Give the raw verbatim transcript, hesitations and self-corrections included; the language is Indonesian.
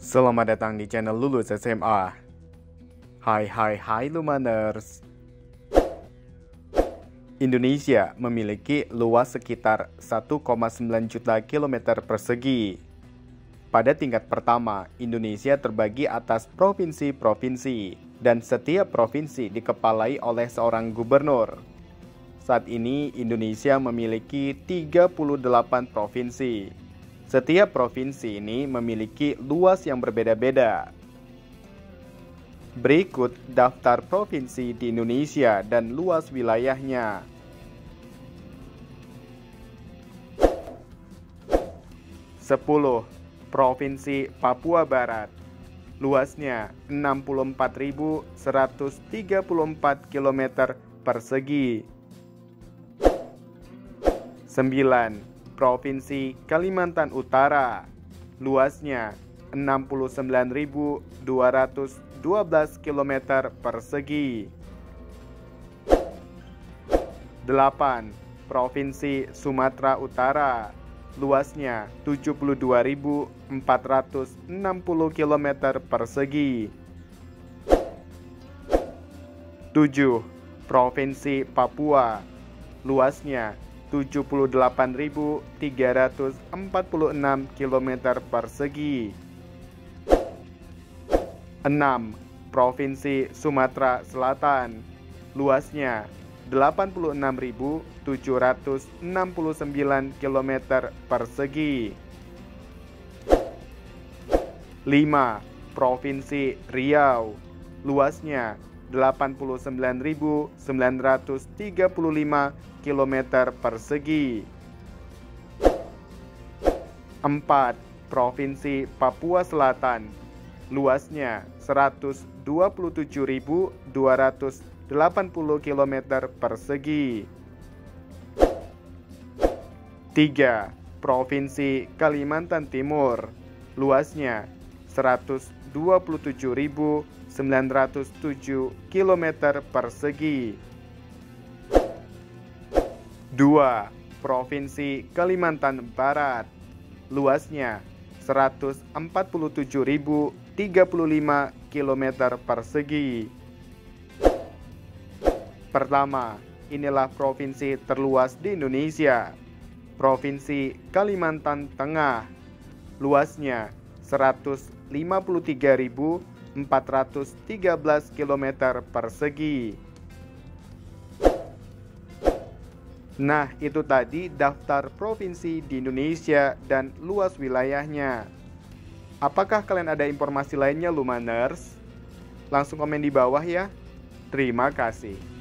Selamat datang di channel Lulus S M A. Hai hai hai Lumaners. Indonesia memiliki luas sekitar satu koma sembilan juta kilometer persegi. Pada tingkat pertama, Indonesia terbagi atas provinsi-provinsi dan setiap provinsi dikepalai oleh seorang gubernur. Saat ini Indonesia memiliki tiga puluh delapan provinsi. Setiap provinsi ini memiliki luas yang berbeda-beda. Berikut daftar provinsi di Indonesia dan luas wilayahnya. sepuluh. Provinsi Papua Barat. Luasnya enam puluh empat ribu seratus tiga puluh empat kilometer persegi. sembilan. Provinsi Kalimantan Utara. Luasnya enam puluh sembilan ribu dua ratus dua belas kilometer persegi. delapan. Provinsi Sumatera Utara. Luasnya tujuh puluh dua ribu empat ratus enam puluh kilometer persegi. tujuh. Provinsi Papua. Luasnya tujuh puluh delapan ribu tiga ratus empat puluh enam kilometer persegi. enam. Provinsi Sumatera Selatan. Luasnya delapan puluh enam ribu tujuh ratus enam puluh sembilan kilometer persegi. lima. Provinsi Riau. Luasnya delapan puluh sembilan ribu sembilan ratus tiga puluh lima kilometer persegi. empat. Provinsi Papua Selatan. Luasnya seratus dua puluh tujuh ribu dua ratus delapan puluh kilometer persegi. tiga. Provinsi Kalimantan Timur. Luasnya seratus dua puluh tujuh ribu sembilan ratus tujuh kilometer persegi. dua. Provinsi Kalimantan Barat. Luasnya seratus empat puluh tujuh ribu tiga puluh lima kilometer persegi. Pertama, inilah provinsi terluas di Indonesia. Provinsi Kalimantan Tengah. Luasnya seratus lima puluh tiga ribu empat ratus tiga belas kilometer persegi. Nah, itu tadi daftar provinsi di Indonesia dan luas wilayahnya. Apakah kalian ada informasi lainnya, Lumaners? Langsung komen di bawah ya. Terima kasih.